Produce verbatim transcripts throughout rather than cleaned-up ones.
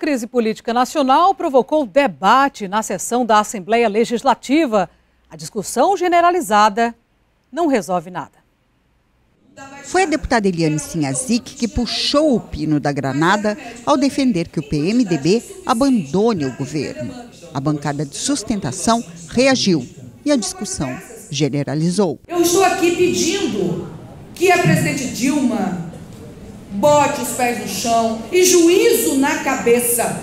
crise política nacional provocou debate na sessão da Assembleia Legislativa. A discussão generalizada não resolve nada. Foi a deputada Eliane Sinhazic que puxou o pino da granada ao defender que o P M D B abandone o governo. A bancada de sustentação reagiu e a discussão generalizou. Eu estou aqui pedindo que a presidente Dilma bote os pés no chão e juízo na cabeça.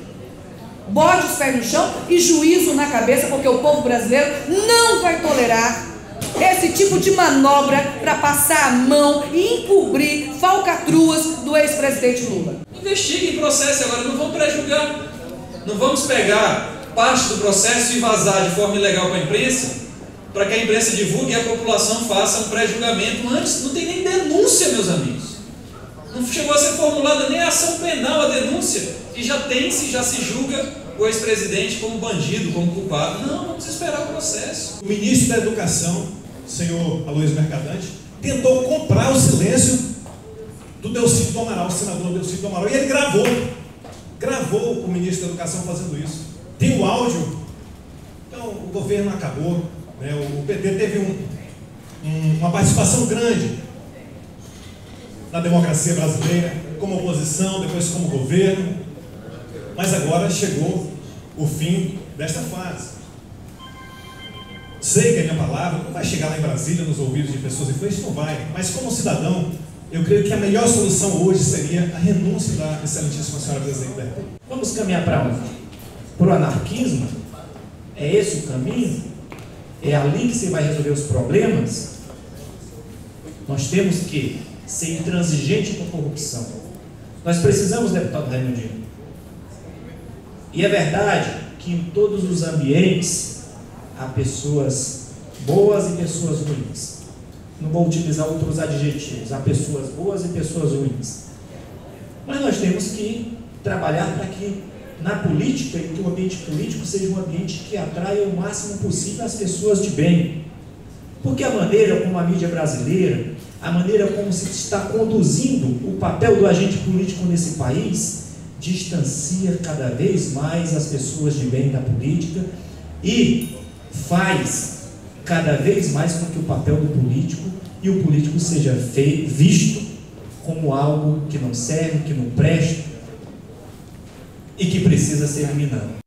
Bote os pés no chão e juízo na cabeça, porque o povo brasileiro não vai tolerar esse tipo de manobra para passar a mão e encobrir falcatruas do ex-presidente Lula. Investiguem o processo agora, não vamos pré-julgar. Não vamos pegar parte do processo e vazar de forma ilegal para a imprensa, para que a imprensa divulgue e a população faça um pré-julgamento. Antes não tem nem denúncia, meus amigos. Não chegou a ser formulada nem a ação penal, a denúncia, e já tem-se, já se julga o ex-presidente como bandido, como culpado. Não, vamos esperar o processo. O ministro da Educação, o senhor Aloysio Mercadante, tentou comprar o silêncio do Delcídio do Amaral, o senador Delcídio do Amaral, e ele gravou, gravou o ministro da Educação fazendo isso. Tem o áudio. Então, o governo acabou, né? O P T teve um, um, uma participação grande na democracia brasileira, como oposição, depois como governo, mas agora chegou o fim desta fase. Sei que a minha palavra não vai chegar lá em Brasília, nos ouvidos de pessoas influentes, não vai, mas como cidadão, eu creio que a melhor solução hoje seria a renúncia da excelentíssima senhora presidente da República. Vamos caminhar para onde? Para o anarquismo? É esse o caminho? É ali que você vai resolver os problemas? Nós temos que ser intransigente com a corrupção. Nós precisamos, deputado Raimundinho. E é verdade que em todos os ambientes há pessoas boas e pessoas ruins. Não vou utilizar outros adjetivos. Há pessoas boas e pessoas ruins. Mas nós temos que trabalhar para que na política, e que o ambiente político seja um ambiente que atraia o máximo possível as pessoas de bem. Porque a maneira como a mídia brasileira, a maneira como se está conduzindo o papel do agente político nesse país, distancia cada vez mais as pessoas de bem da política e faz cada vez mais com que o papel do político e o político seja feito, visto como algo que não serve, que não presta e que precisa ser eliminado.